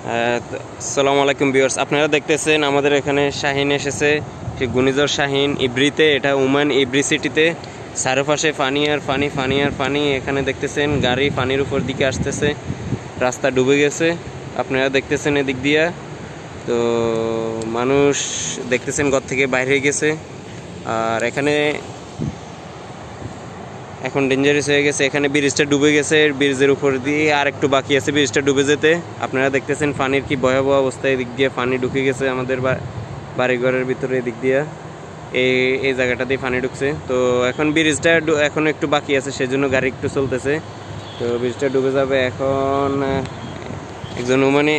আসসালামু আলাইকুম ভিউয়ার্স, আপনারা দেখতেছেন আমাদের এখানে শাহিন এসেছে, সেই ঘূর্ণিঝড় শাহিন ইব্রিতে। এটা ওমান ইব্রি সিটিতে। চারপাশে পানি আর পানি, পানি আর পানি। এখানে দেখতেছেন গাড়ি পানির উপর দিকে আসতেছে, রাস্তা ডুবে গেছে। আপনারা দেখতেছেন এদিক দিয়া, তো মানুষ দেখতেছেন ঘর থেকে বাইরে গেছে। আর এখানে এখন ডেঞ্জারাস হয়ে গেছে। এখানে ব্রিজটা ডুবে গেছে, ব্রিজের উপর দিয়ে আর একটু বাকি আছে ব্রিজটা ডুবে যেতে। আপনারা দেখতেছেন পানির কি ভয়াবহ অবস্থা। এদিক দিয়ে পানি ঢুকে গেছে আমাদের বাড়িঘরের ভিতরে। এদিক দিয়ে এই জায়গাটা দিয়ে পানি ঢুকছে। তো এখন ব্রিজটা এখন একটু বাকি আছে, সেজন্য গাড়ি একটু চলতেছে। তো ব্রিজটা ডুবে যাবে এখন। একজন মানে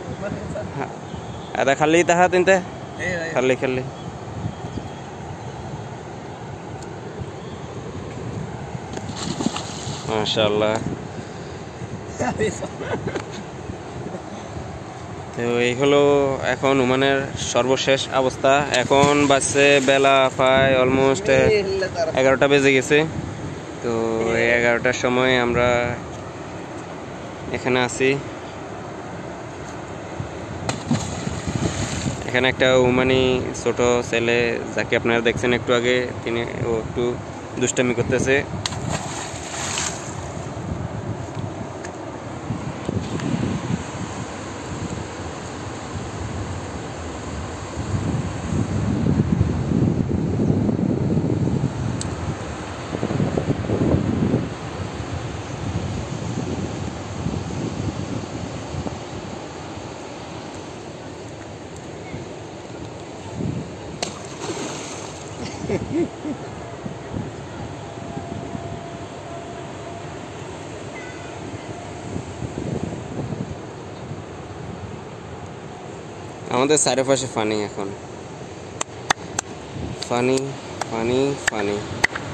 আদা খালি তাহা তিনটা খালি খালি মাশাআল্লাহ। তো এই হলো এখন ওমানের সর্বশেষ অবস্থা। এখন বাজছে বেলা প্রায় অলমোস্ট 11টা বেজে গেছে। তো এই 11টার সময় আমরা এখানে আছি। এখানে একটা ওমানি ছোট ছেলে, যাকে আপনারা দেখছেন একটু আগে, ও একটু দুষ্টামি করতেছে। আমাদের চারপাশে পানি, এখন পানি পানি পানি।